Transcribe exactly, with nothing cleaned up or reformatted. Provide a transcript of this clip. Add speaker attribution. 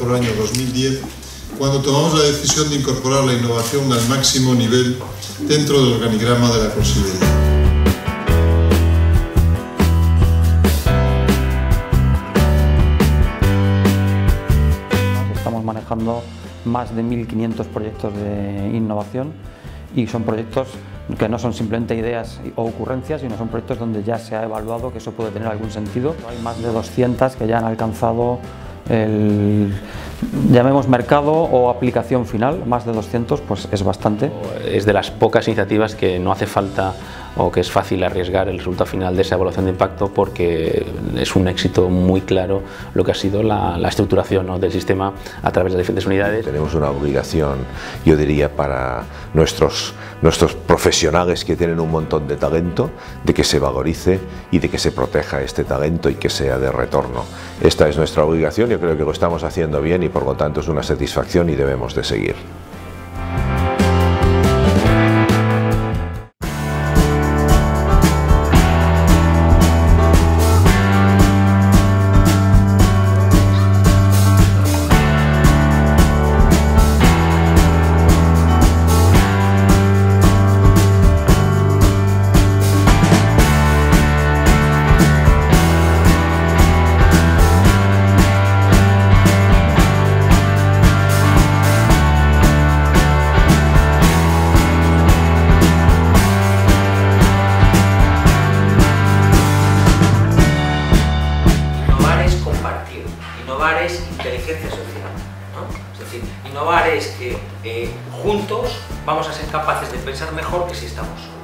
Speaker 1: por el año dos mil diez, cuando tomamos la decisión de incorporar la innovación al máximo nivel dentro del organigrama de la consellería.
Speaker 2: Estamos manejando más de mil quinientos proyectos de innovación y son proyectos que no son simplemente ideas o ocurrencias, sino son proyectos donde ya se ha evaluado que eso puede tener algún sentido. Hay más de doscientas que ya han alcanzado el, llamemos mercado o aplicación final, más de doscientos, pues es bastante.
Speaker 3: Es de las pocas iniciativas que no hace falta o que es fácil arriesgar el resultado final de esa evaluación de impacto, porque es un éxito muy claro lo que ha sido la, la estructuración, ¿no?, del sistema a través de las diferentes unidades.
Speaker 4: Tenemos una obligación, yo diría, para nuestros, nuestros profesionales que tienen un montón de talento, de que se valorice y de que se proteja este talento y que sea de retorno. Esta es nuestra obligación, yo creo que lo estamos haciendo bien y por lo tanto es una satisfacción y debemos de seguir.
Speaker 5: Innovar es inteligencia social, ¿no? Es decir, innovar es que eh, juntos vamos a ser capaces de pensar mejor que si estamos solos.